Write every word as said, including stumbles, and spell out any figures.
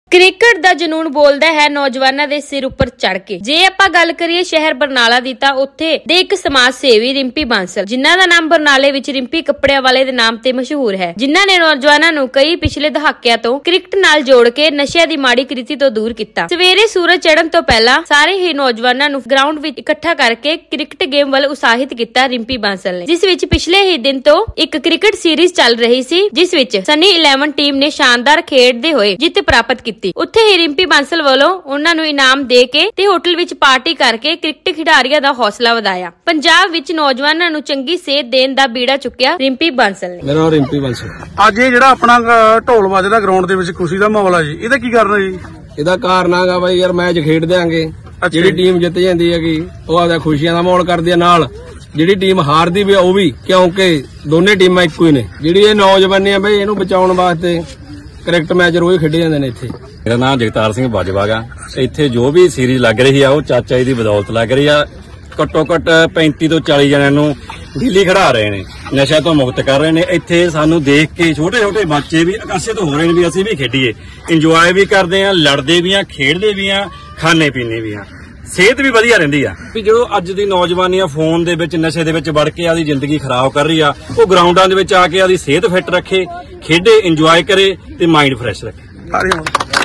Cricket दा जनून बोलदा है नौजवानों के सिर उपर चढ़ के। जे आपां गल करिए शहर बरनाला दी तां उत्थे दे एक समाज सेवी रिंपी बांसल, जिन्हां दा नाम बरनाले विच रिंपी कपड़ियां वाले दे नाम ते मशहूर है, जिन्हां ने नौजवानों नूं कई पिछले दहाकिਆਂ ਤੋਂ क्रिकेट नाल जोड़ के नशिਆਂ दी माड़ी कृति तो दूर किता। सवेरे सूरज चढ़न तो पहला सारे ही नौजवानों नूं ग्राउंड विच इकट्ठा करके क्रिकेट गेम ਵੱਲ ਉਤਸ਼ਾਹਿਤ ਕੀਤਾ रिंपी बांसल ने, जिस विच पिछले ही दिन तो एक क्रिकेट सीरीज चल रही सी, जिस विच सनी इलेवन टीम ने शानदार खेडदे होए जिੱਤ प्राप्त की। उत्थे ही रिंपी बांसल वालों उन्हां नूं इनाम दे के ते होटल विच पार्टी करके क्रिकेट खिडारियां दा हौसला वधाया। पंजाब विच नौजवानां नूं चंगी सेहत देण दा बीड़ा चुक्या रिंपी बांसल ने। मेरा नाम रिंपी बांसल। ਅੱਜ ਇਹ ਜਿਹੜਾ ਆਪਣਾ ਢੋਲ ਵੱਜਦਾ ਗਰਾਊਂਡ ਦੇ ਵਿੱਚ ਖੁਸ਼ੀ ਦਾ ਮਾਹੌਲ ਹੈ ਜੀ, ਇਹਦਾ ਕੀ ਕਾਰਨ ਹੈ ਜੀ? ਇਹਦਾ ਕਾਰਨ ਹੈਗਾ ਬਾਈ ਯਾਰ ਮੈਚ ਖੇਡ ਦਿਆਂਗੇ, ਜਿਹੜੀ ਟੀਮ ਜਿੱਤ ਜਾਂਦੀ ਹੈਗੀ ਉਹ ਆਪਦਾ ਖੁਸ਼ੀਆਂ ਦਾ ਮਾਹੌਲ ਕਰਦੀ ਹੈ, ਨਾਲ ਜਿਹੜੀ ਟੀਮ ਹਾਰਦੀ ਵੀ ਉਹ ਵੀ, ਕਿਉਂਕਿ ਦੋਨੇ ਟੀਮਾਂ ਇੱਕੋ ਹੀ ਨੇ। ਜਿਹੜੀ ਇਹ ਨੌਜਵਾਨੀ ਆ ਬਈ ਇਹਨੂੰ ਬਚਾਉਣ ਵਾਸਤੇ क्रिकेट मैच रोज खेडे जाते हैं इत्थे। मेरा नाम जगतार सिंह बाजवा गा। इत्थे जो भी सीरीज लग रही है वो चाचा जी की बदौलत लग रही है। घट्टो घट पैंती तो चाली जणियां नूं डेली खड़ा रहे ने, नशा तो मुक्त कर रहे ने। इत्थे सानू देख के छोटे छोटे बच्चे भी आकर्षित हो रहे हैं भी असीं भी खेडीए, इंजॉय भी करते हैं, लड़ते भी हैं, खेडते भी हैं, खाने पीने भी हैं, सेहत भी वधिया रहिंदी आ। भी जो अज दी नौजवानी आ फोन दे विच नशे दे विच वड़ के आदी जिंदगी खराब कर रही आ, वो ग्राउंडां दे विच आके आदी सेहत फिट रखे, खेडे, इंजॉय करे ते माइंड फ्रैश रखे।